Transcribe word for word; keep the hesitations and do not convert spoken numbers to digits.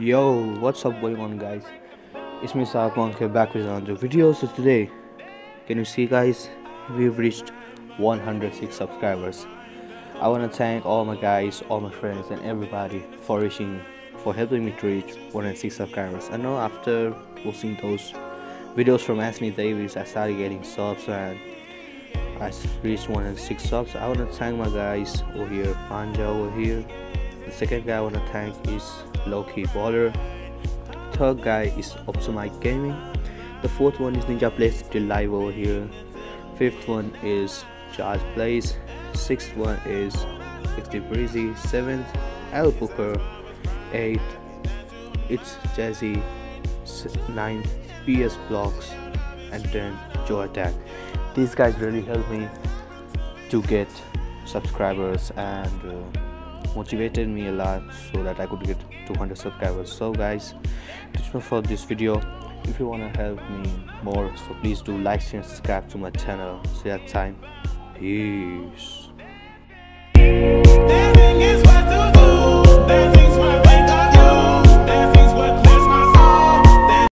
Yo, what's up going on guys? It's me Sarpong here back with another video. So today, can you see guys, we've reached one hundred six subscribers. I want to thank all my guys, all my friends and everybody for reaching, for helping me to reach one hundred six subscribers. I know after posting those videos from Anthony Davis, I started getting subs and I reached one hundred six subs. I want to thank my guys over here, Panja over here. The second guy I want to thank is Loki Baller. Third guy is Opsumite Gaming. The fourth one is Ninja Plays still live over here. Fifth one is Charles Plays. Sixth one is sixty Breezy. Seventh, Al Booker. Eighth, it's Jazzy. Ninth, P S Blocks. And then Joe Attack. These guys really helped me to get subscribers and uh, motivated me a lot so that I could get two hundred subscribers. So guys, that's all for this video. If you want to help me more, so please do like, share and subscribe to my channel. See you that time. Peace.